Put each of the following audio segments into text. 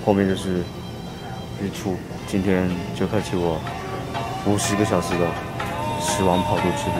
后面就是日出。今天就开启我50个小时的死亡跑步之旅。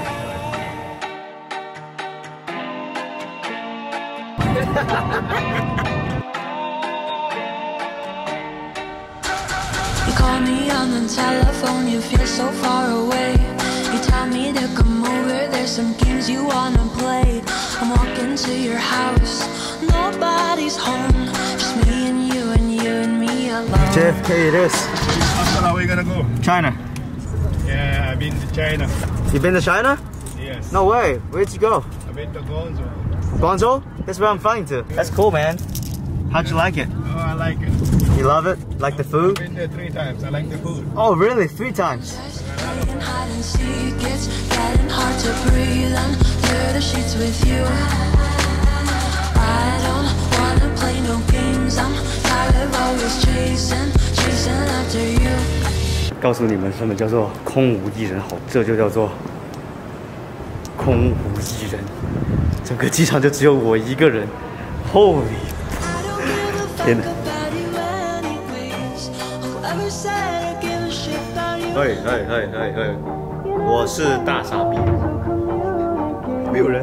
You call me on the telephone, you feel so far away. You tell me to come over, there's some games you wanna play. I'm walking to your house, nobody's home, just me and you and you and me alone. JFK it is. After that, where you gonna go? China. Yeah, I've been to China. You been to China? Yes. No way. Where'd you go? I've been to Guangzhou. Guangzhou? That's where I'm flying to. That's cool, man. How'd you like it? Oh, I like it. You love it? Like the I've food? been there 3 times. I like the food. Oh, really? 3 times? Playing hide and seek, it's getting hard to breathe under the sheets with you. I don't wanna play no games, I'm tired of always chasing after you. 告诉你们什么叫做空无一人好，这就叫做空无一人。整个机场就只有我一个人。Holy！ 天哪！嘿，我是大傻逼，没有人。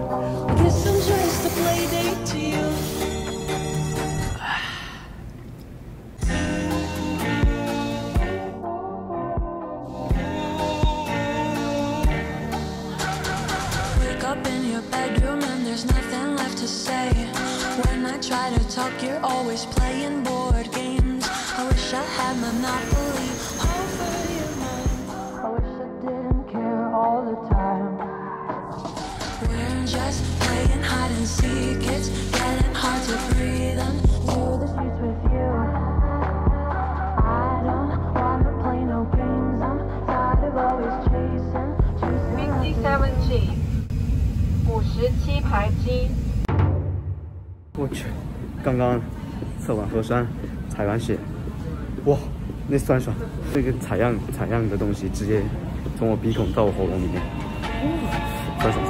Up in your bedroom and there's nothing left to say. When I try to talk, you're always playing board games. I wish I had Monopoly over your mind. I wish I didn't care all the time. We're just playing hide and seek. It's getting hard to breathe under the sheets with you. I don't wanna play no games. I'm tired of always chasing after you. 57排机。 我去，刚刚测完核酸，采完血，哇，那酸爽，那个采样的东西直接从我鼻孔到我喉咙里面，酸爽。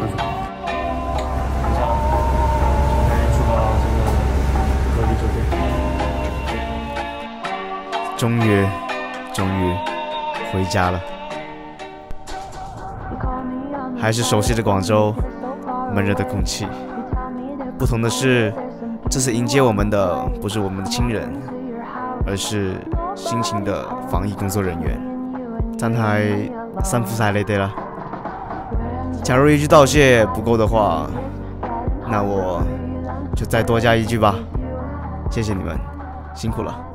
终于回家了，还是熟悉的广州。闷热的空气，不同的是，这次迎接我们的不是我们的亲人，而是辛勤的防疫工作人员。真係辛苦晒你哋啦！假如一句道谢不够的话，那我就再多加一句吧。谢谢你们，辛苦了。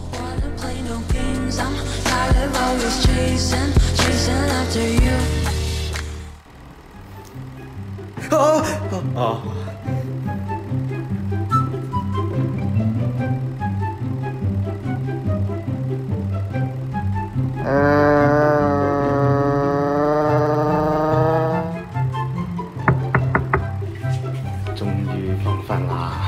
哦。终于放饭啦！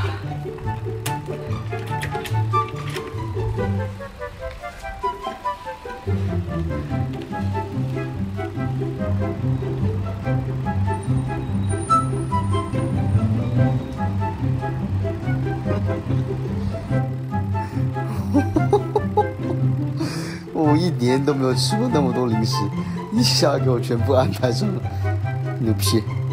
我1年都没有吃过那么多零食，一下给我全部安排上了，牛批！